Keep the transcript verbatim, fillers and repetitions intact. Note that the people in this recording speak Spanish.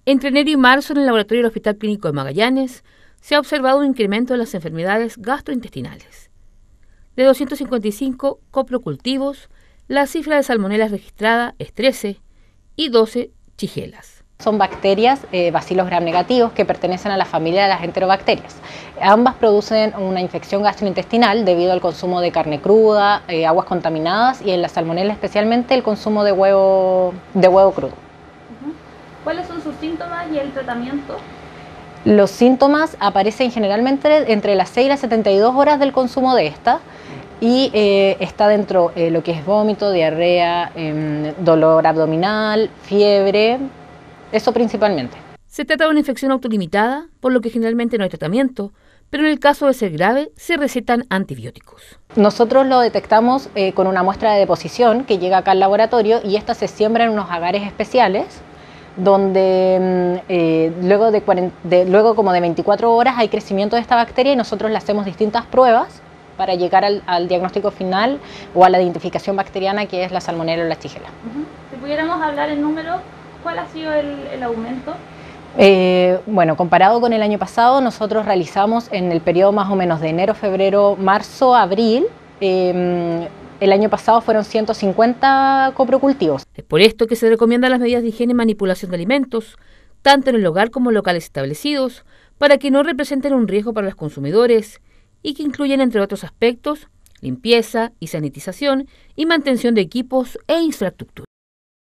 Entre enero y marzo, en el laboratorio del Hospital Clínico de Magallanes, se ha observado un incremento de las enfermedades gastrointestinales. De doscientos cincuenta y cinco coprocultivos, la cifra de salmonela registrada es trece y doce chigelas. Son bacterias eh, Bacillus gram negativos que pertenecen a la familia de las enterobacterias. Ambas producen una infección gastrointestinal debido al consumo de carne cruda, eh, aguas contaminadas y en la salmonela especialmente el consumo de huevo, de huevo crudo. ¿Cuáles son sus síntomas y el tratamiento? Los síntomas aparecen generalmente entre las seis y las setenta y dos horas del consumo de esta y eh, está dentro eh, lo que es vómito, diarrea, eh, dolor abdominal, fiebre, eso principalmente. Se trata de una infección autolimitada, por lo que generalmente no hay tratamiento, pero en el caso de ser grave se recetan antibióticos. Nosotros lo detectamos eh, con una muestra de deposición que llega acá al laboratorio y esta se siembra en unos agares especiales donde eh, luego, de cuarenta, de, luego como de veinticuatro horas hay crecimiento de esta bacteria y nosotros le hacemos distintas pruebas para llegar al, al diagnóstico final o a la identificación bacteriana que es la salmonela o la shigella. Uh-huh. Si pudiéramos hablar en números, ¿cuál ha sido el, el aumento? Eh, bueno, comparado con el año pasado, nosotros realizamos en el periodo más o menos de enero, febrero, marzo, abril, eh, el año pasado fueron ciento cincuenta coprocultivos. Es por esto que se recomiendan las medidas de higiene y manipulación de alimentos, tanto en el hogar como en locales establecidos, para que no representen un riesgo para los consumidores y que incluyen, entre otros aspectos, limpieza y sanitización y mantención de equipos e infraestructura.